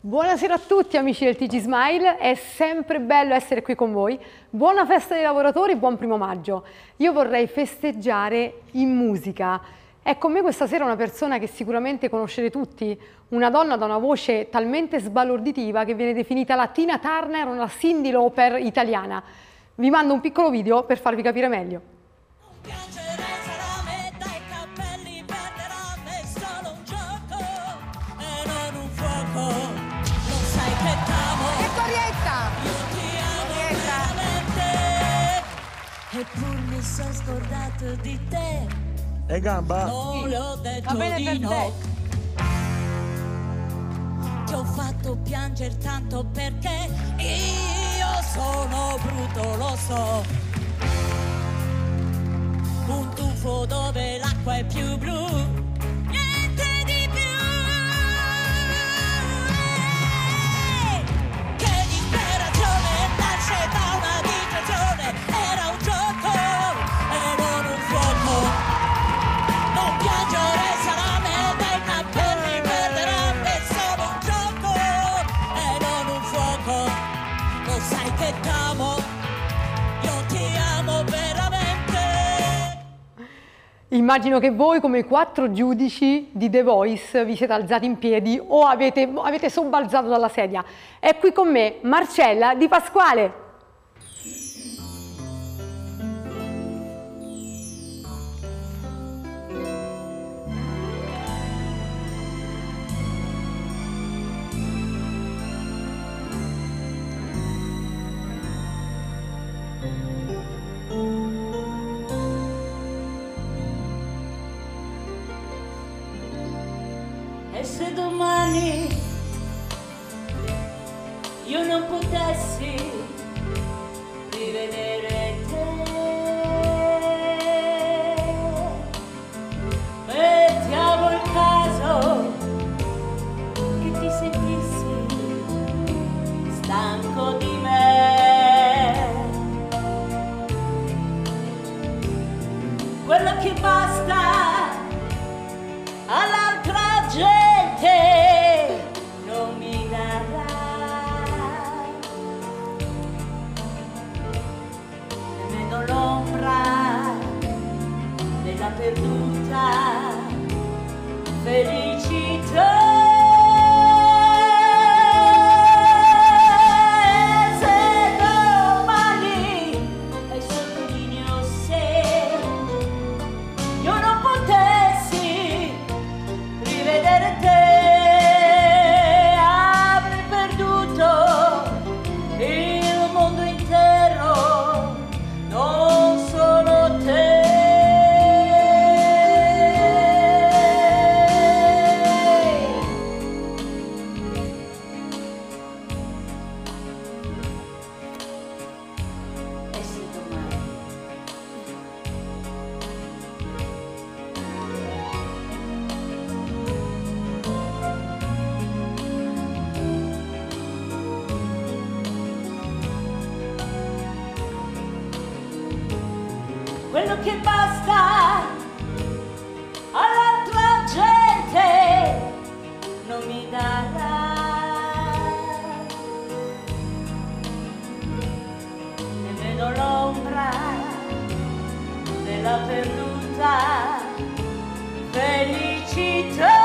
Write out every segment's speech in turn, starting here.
Buonasera a tutti amici del TG Smile, è sempre bello essere qui con voi. Buona festa dei lavoratori, buon primo maggio. Io vorrei festeggiare in musica. È con me questa sera una persona che sicuramente conoscete tutti, una donna da una voce talmente sbalorditiva che viene definita la Tina Turner, una Cyndi Lauper italiana. Vi mando un piccolo video per farvi capire meglio. Eppur mi sono scordato di te. E gamba? Non le ho detto di no. Ti ho fatto piangere tanto perché io sono brutto, lo so. Un tuffo dove l'acqua è più blu. Niente di più. Che disperazione nasce da una distrazione. Era un gioco e non un fuoco. Non piangere sarà merda, per mi perderà. È solo un gioco e non un fuoco. Lo sai che t'amo, io ti amo veramente. Immagino che voi, come i 4 giudici di The Voice, vi siete alzati in piedi o avete sobbalzato dalla sedia. È qui con me Marcella Di Pasquale. E se domani io non potessi rivedere te, mettiamo il caso che ti sentissi stanco di me, quello che basta all'altra gente non mi darà nemmeno l'ombra della perduta felicità. Se domani, e sottolineo se, io non potessi rivedere te, avrei perduto il mondo intero, non solo te. E se domani quello che basta all'altra gente non mi darà nemmeno l'ombra della perduta felicità.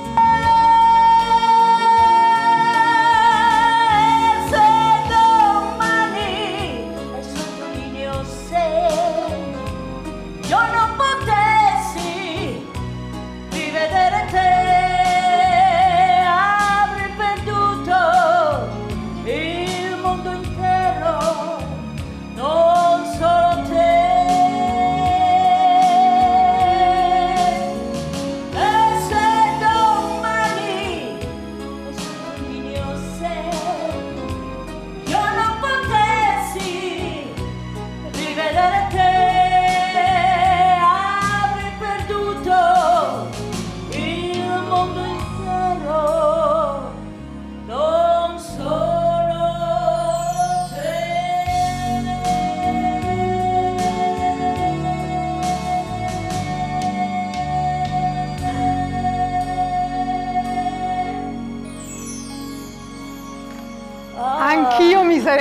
Io non potessi rivedere te, avrei perduto il mondo intero, non solo te.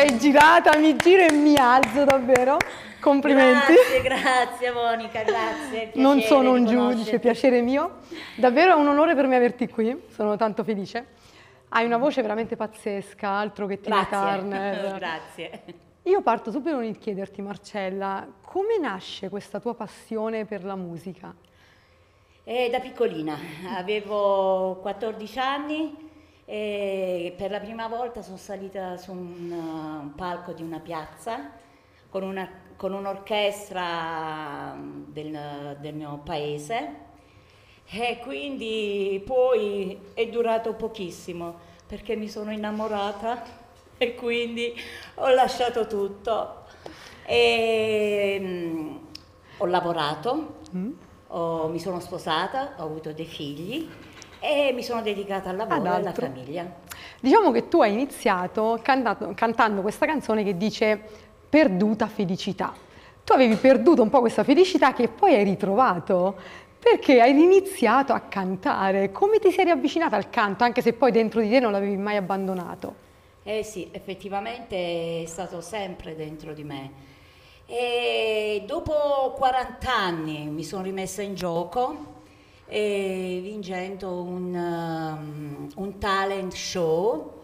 sei girata, mi giro e mi alzo davvero. Complimenti. Grazie Monica, grazie. Non Piacere sono un di giudice, conoscerti. piacere mio. Davvero è un onore per me averti qui, sono tanto felice. Hai una voce veramente pazzesca, altro che Tina Turner. Grazie. Io parto subito con il chiederti, Marcella, come nasce questa tua passione per la musica? Da piccolina, avevo 14 anni e per la prima volta sono salita su un palco di una piazza con un'orchestra del mio paese e quindi poi è durato pochissimo perché mi sono innamorata e quindi ho lasciato tutto e ho lavorato. Mi sono sposata, ho avuto dei figli e mi sono dedicata al lavoro e alla altro. famiglia. Diciamo che tu hai iniziato cantando questa canzone che dice perduta felicità. Tu avevi perduto un po' questa felicità che poi hai ritrovato perché hai iniziato a cantare. Come ti sei riavvicinata al canto, anche se poi dentro di te non l'avevi mai abbandonato? Eh sì, effettivamente è stato sempre dentro di me. E dopo 40 anni mi sono rimessa in gioco vincendo un talent show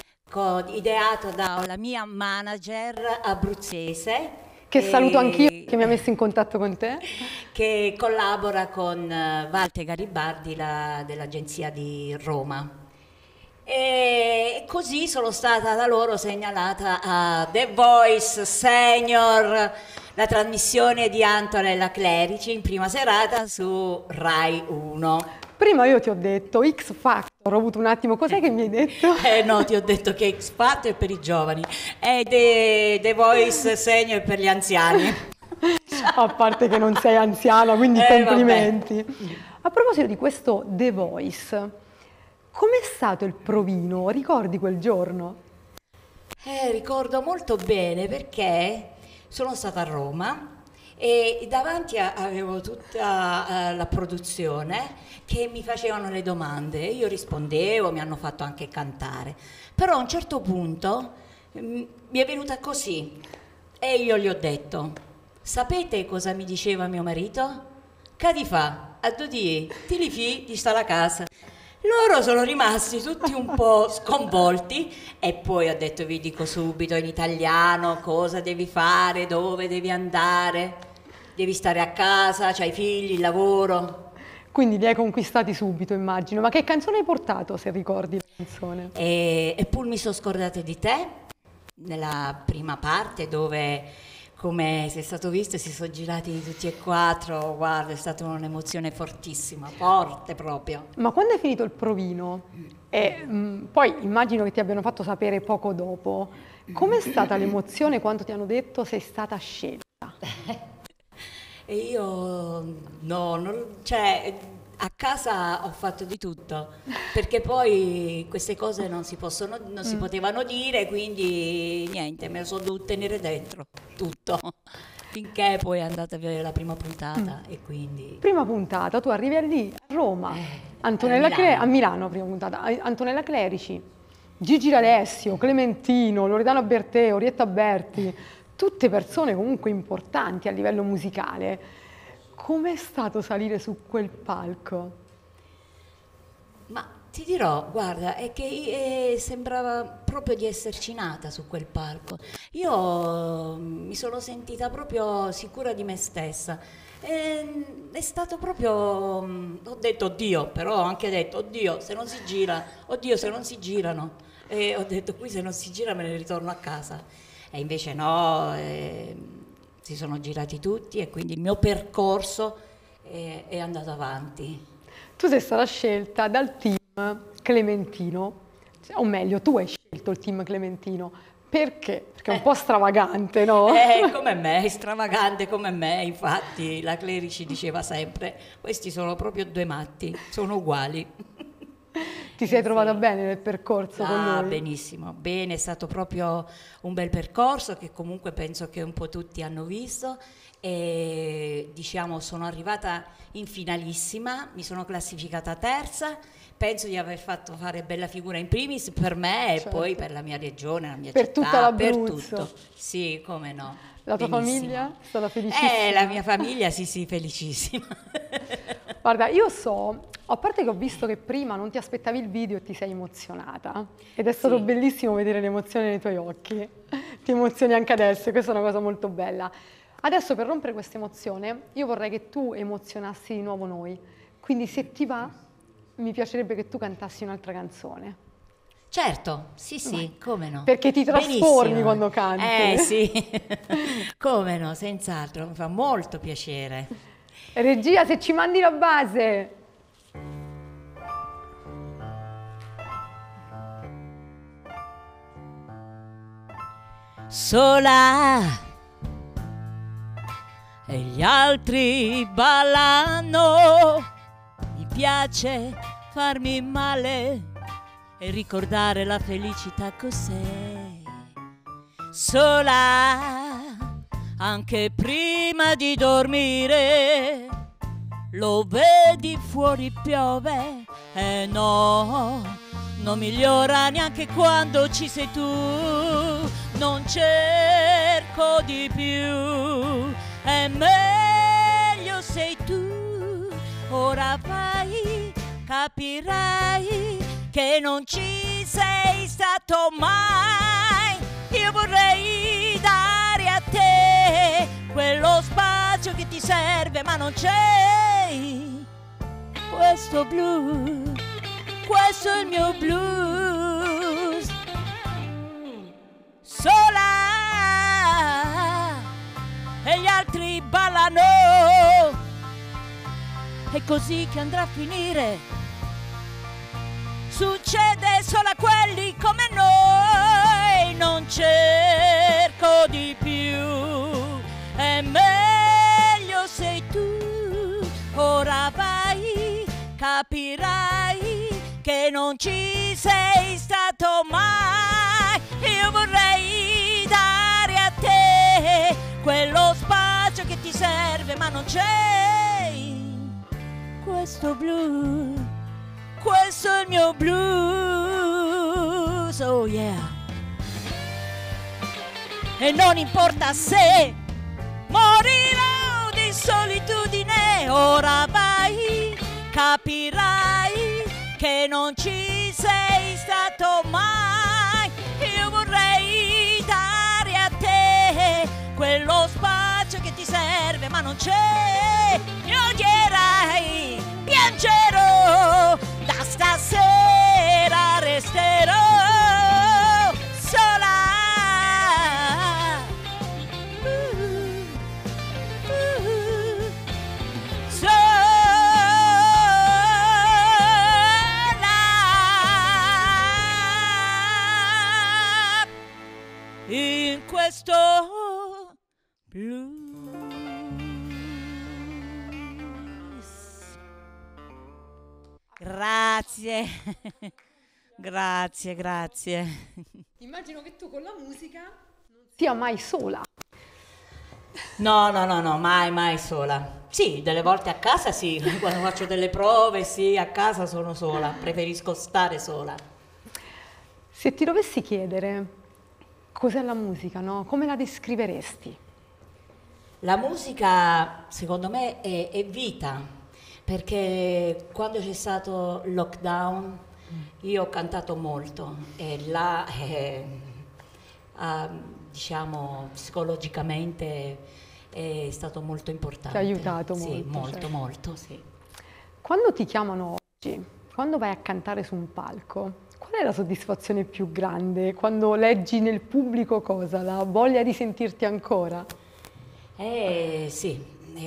ideato dalla mia manager abruzzese. Che saluto anch'io, che mi ha messo in contatto con te. Che collabora con Walter Garibaldi dell'agenzia di Roma. E così sono stata da loro segnalata a The Voice Senior, la trasmissione di Antonella Clerici in prima serata su Rai 1. Prima io ti ho detto X Factor, ho avuto un attimo, cos'è che mi hai detto? No, ti ho detto che X Factor è per i giovani, è The Voice Senior per gli anziani. A parte che non sei anziana, quindi complimenti. Vabbè. A proposito di questo The Voice, com'è stato il provino? Ricordi quel giorno? Ricordo molto bene perché sono stata a Roma e davanti avevo tutta la produzione che mi facevano le domande, io rispondevo, mi hanno fatto anche cantare, però a un certo punto mi è venuta così e io gli ho detto: sapete cosa mi diceva mio marito? Che ti fa? A due ti li fi, ti sta la casa. Loro sono rimasti tutti un po' sconvolti e poi ho detto: vi dico subito in italiano cosa devi fare, dove devi andare, devi stare a casa, c'hai figli, il lavoro. Quindi li hai conquistati subito, immagino. Ma che canzone hai portato, se ricordi la canzone? E pur mi sono scordate di te, nella prima parte dove, come sei stato visto, si sono girati tutti e quattro, guarda, è stata un'emozione fortissima, forte proprio. Ma quando è finito il provino, e poi immagino che ti abbiano fatto sapere poco dopo, com'è stata l'emozione quando ti hanno detto sei stata scelta? E io cioè a casa ho fatto di tutto, perché poi queste cose non si potevano dire, quindi niente, me lo sono dovuto tenere dentro tutto, finché poi è andata a vedere la prima puntata e quindi... Prima puntata, tu arrivi lì a Roma, a Milano, prima puntata, Antonella Clerici, Gigi D'Alessio, Clementino, Loredana Bertè, Orietta Berti, tutte persone comunque importanti a livello musicale. Com'è stato salire su quel palco? Ma ti dirò, guarda, è che sembrava proprio di esserci nata su quel palco. Io mi sono sentita proprio sicura di me stessa. È stato proprio, ho detto oddio, però ho anche detto oddio se non si gira, oddio se non si girano. E ho detto qui se non si gira me ne ritorno a casa. E invece no, si sono girati tutti e quindi il mio percorso è andato avanti. Tu sei stata scelta dal team Clementino, o meglio, tu hai scelto il team Clementino. Perché? Perché è un po' stravagante, no? Come me, è stravagante come me, infatti la Clerici diceva sempre, questi sono proprio due matti, sono uguali. Ti sei trovata bene nel percorso con lui? Benissimo, bene, è stato proprio un bel percorso che comunque penso che un po' tutti hanno visto e diciamo sono arrivata in finalissima, mi sono classificata terza, penso di aver fatto fare bella figura in primis per me e poi per la mia regione, la mia Per città, tutta per l'Abruzzo. tutto. Sì, come no. La tua Benissimo. famiglia è stata felicissima? La mia famiglia, sì, felicissima. Guarda, io so, a parte che ho visto che prima non ti aspettavi il video e ti sei emozionata ed è stato Sì. bellissimo vedere l'emozione nei tuoi occhi. Ti emozioni anche adesso e questa è una cosa molto bella. Adesso per rompere questa emozione io vorrei che tu emozionassi di nuovo noi, quindi se ti va mi piacerebbe che tu cantassi un'altra canzone. Certo, sì, come no. Perché ti trasformi Benissimo. quando canti. Sì, come no, senz'altro, mi fa molto piacere. Regia, se ci mandi la base! Sola e gli altri ballano, mi piace farmi male e ricordare la felicità cos'è. Sola anche prima di dormire, lo vedi fuori piove e no, non migliora neanche quando ci sei tu, non cerco di più, è meglio sei tu, ora vai, capirai che non ci sei stato mai, io vorrei dare a te quello spazio che ti serve ma non c'è, questo blu, questo è il mio blues, sola e gli altri ballano, è così che andrà a finire, succede solo a quelli come noi, non cerco di più, è meglio sei tu, ora vai, capirai che non ci sei stato mai, io vorrei dare a te quello spazio che ti serve ma non c'è, questo blu, questo è il mio blues, oh yeah, e non importa se morirò di solitudine, ora vai, capirai che non ci sei stato mai, io vorrei dare a te quello spazio che ti serve ma non c'è, mi odierai, piangerò, da stasera resterò sola, in questo blues. Grazie, grazie. Immagino che tu con la musica non sia mai sola. No, mai sola. Sì, delle volte a casa sì, quando faccio delle prove sì, a casa sono sola, preferisco stare sola. Se ti dovessi chiedere cos'è la musica, no? Come la descriveresti? La musica secondo me è vita, perché quando c'è stato il lockdown io ho cantato molto e là diciamo psicologicamente è stato molto importante. Ti ha aiutato Sì, molto, certo. molto, sì. Quando ti chiamano oggi, quando vai a cantare su un palco, qual è la soddisfazione più grande? Quando leggi nel pubblico cosa? La voglia di sentirti ancora? Sì,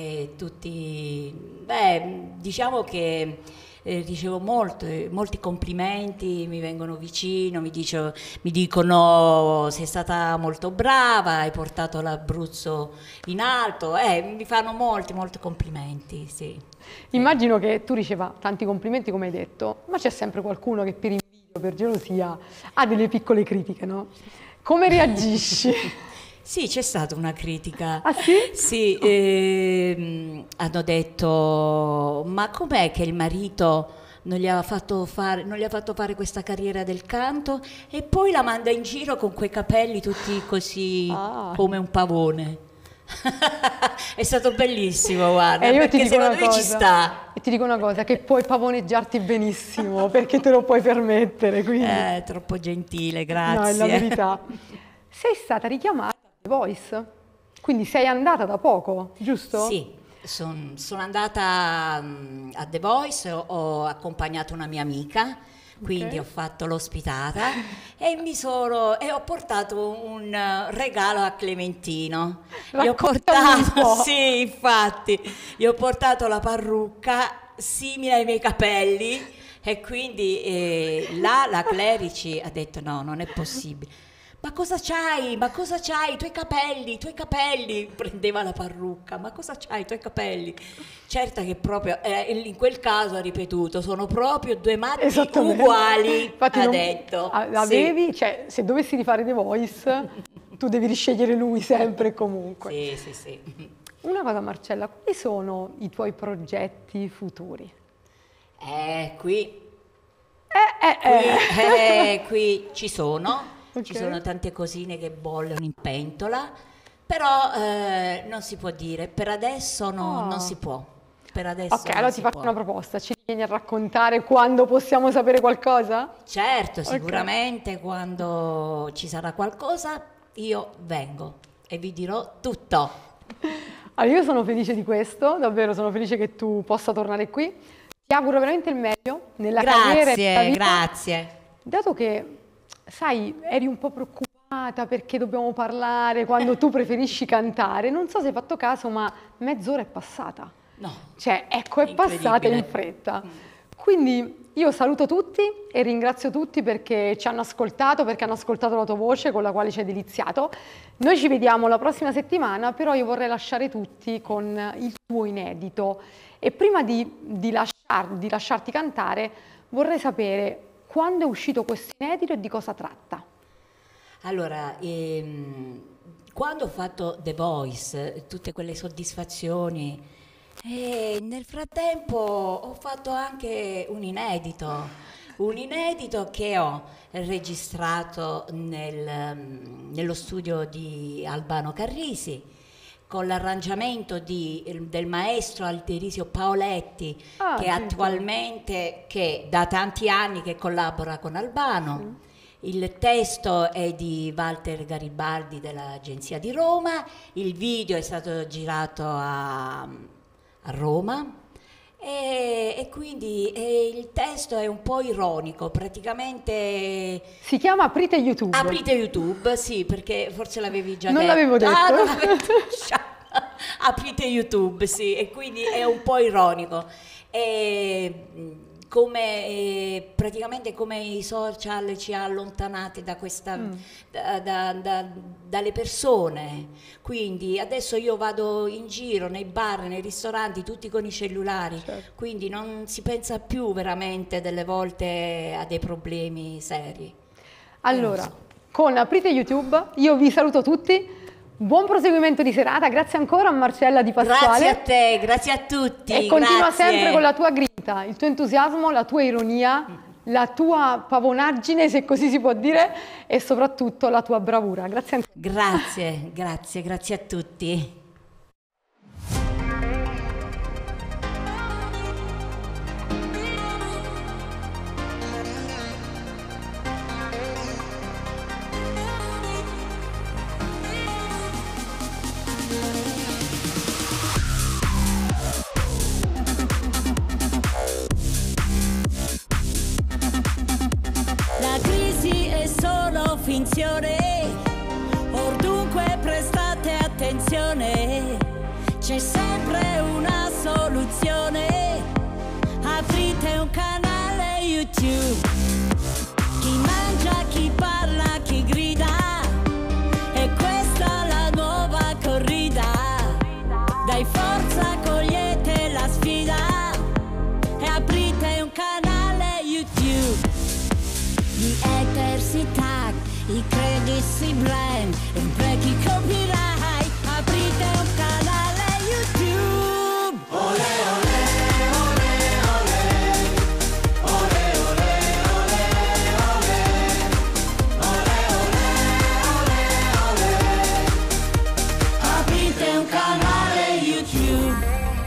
diciamo che ricevo molti complimenti, mi vengono vicino, mi dicono sei stata molto brava, hai portato l'Abruzzo in alto, mi fanno molti complimenti, sì. Immagino che tu riceva tanti complimenti come hai detto, ma c'è sempre qualcuno che per invidia o per gelosia ha delle piccole critiche, no? Come reagisci? Sì, c'è stata una critica. Ah sì? Sì, hanno detto, ma com'è che il marito non gli ha fatto fare questa carriera del canto e poi la manda in giro con quei capelli tutti così come un pavone. È stato bellissimo, guarda, io perché ti dico secondo una me ci cosa, sta. e ti dico una cosa, che puoi pavoneggiarti benissimo, perché te lo puoi permettere, quindi... Troppo gentile, No, è la grazie. verità. Sei stata richiamata a The Voice, quindi sei andata da poco, giusto? Sì, sono andata a The Voice, ho accompagnato una mia amica, quindi ho fatto l'ospitata e ho portato un regalo a Clementino. Gli ho Raccontami un portato, po'. sì, infatti, gli ho portato la parrucca simile ai miei capelli e quindi la Clerici ha detto no, non è possibile. Ma cosa c'hai? Ma cosa c'hai? I tuoi capelli. Prendeva la parrucca. Ma cosa c'hai? I tuoi capelli. Certo che proprio, in quel caso ha ripetuto, sono proprio due matti Esattamente. uguali, Infatti ha non- detto. Avevi, cioè, se dovessi rifare The Voice, tu devi riscegliere lui sempre e comunque. Sì, sì, sì. Una cosa, Marcella, quali sono i tuoi progetti futuri? Qui Eh. qui ci sono. Ok. Ci sono tante cosine che bollono in pentola, però non si può dire, per adesso non si può. Per adesso Ok, non allora ti si faccio può. una proposta, ci vieni a raccontare quando possiamo sapere qualcosa? Certo, sicuramente quando ci sarà qualcosa io vengo e vi dirò tutto. Allora, io sono felice di questo, davvero sono felice che tu possa tornare qui. Ti auguro veramente il meglio nella carriera e nella vita. Grazie. Dato che, sai, eri un po' preoccupata perché dobbiamo parlare quando tu preferisci cantare, non so se hai fatto caso, ma mezz'ora è passata. No. Cioè, ecco, è passata in fretta. Quindi io saluto tutti e ringrazio tutti perché ci hanno ascoltato, perché hanno ascoltato la tua voce con la quale ci hai deliziato. Noi ci vediamo la prossima settimana, però io vorrei lasciare tutti con il tuo inedito. E prima di lasciarti cantare, vorrei sapere quando è uscito questo inedito e di cosa tratta. Allora, quando ho fatto The Voice, tutte quelle soddisfazioni, nel frattempo ho fatto anche un inedito che ho registrato nello studio di Albano Carrisi, con l'arrangiamento del maestro Alterisio Paoletti, che attualmente, che da tanti anni che collabora con Albano. Il testo è di Walter Garibaldi dell'Agenzia di Roma, il video è stato girato a Roma e quindi il testo è un po' ironico, praticamente... Si chiama Aprite YouTube. Aprite YouTube, sì, perché forse l'avevi già detto. Non l'avevo detto. Non l'avevo detto. Aprite YouTube, sì, e quindi è un po' ironico. Praticamente come i social ci ha allontanate da questa, dalle persone. Quindi adesso io vado in giro nei bar, nei ristoranti, tutti con i cellulari, quindi non si pensa più veramente delle volte a dei problemi seri. Allora, con Aprite YouTube io vi saluto tutti. Buon proseguimento di serata, grazie ancora a Marcella Di Pasquale. Grazie a te, grazie a tutti. E continua grazie. sempre con la tua grinta, il tuo entusiasmo, la tua ironia, la tua pavonaggine, se così si può dire, e soprattutto la tua bravura. Grazie ancora. Grazie a tutti. La crisi è solo finzione, ovunque prestate attenzione, c'è sempre una soluzione, aprite un canale YouTube, chi mangia, chi parla, chi grida, e questa la nuova corrida, dai forza, cogliete la sfida, e aprite un canale YouTube. Gli hater si tag, i crediti brand, e chi copyright, aprite un canale YouTube. Ole ole ole ole, ole ole ole ole, ole ole ole ole, aprite un canale YouTube.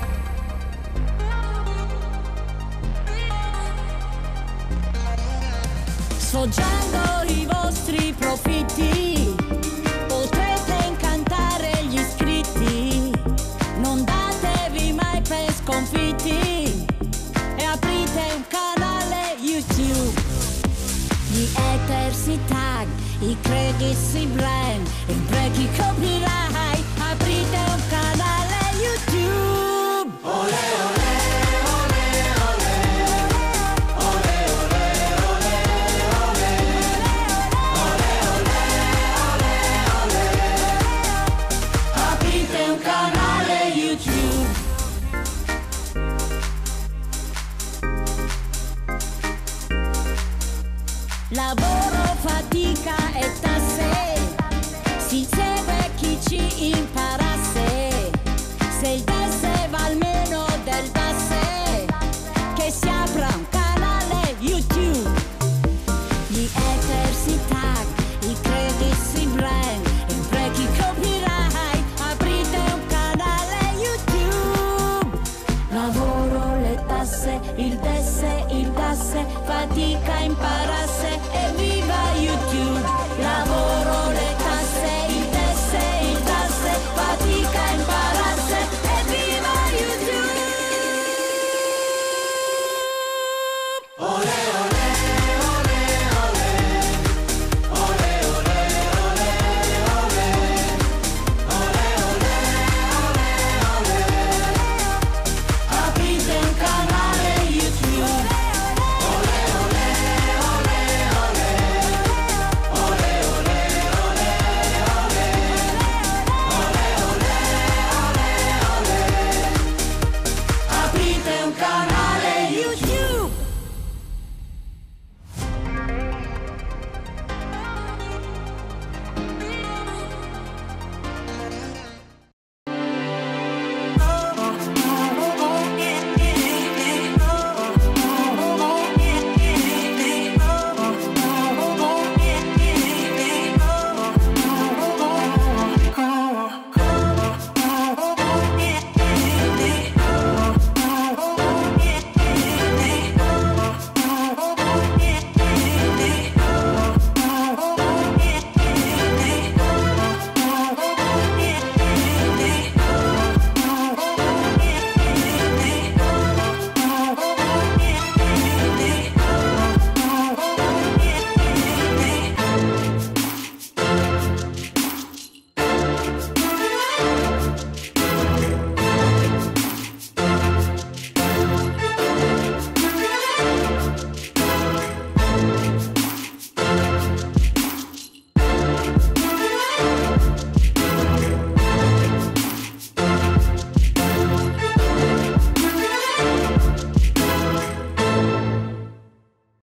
Sfoggiando i vostri profitti, potrete incantare gli iscritti. Non datevi mai per sconfitti e aprite un canale YouTube. Gli hater si tag, i crediti si brand, e chi copyright, aprite un canale YouTube. Ole ole ole ole, ole ole ole ole, ole ole ole ole, aprite un canale YouTube. Lavoro, fatica e tasse, si segue chi ci imparasse. Se il DES va almeno del DAS, che si apra un canale YouTube. Gli hater si tag, i crediti si brand, e chi copyright, aprite un canale YouTube. Lavoro, le tasse, il DES, il DAS, fatica a imparare.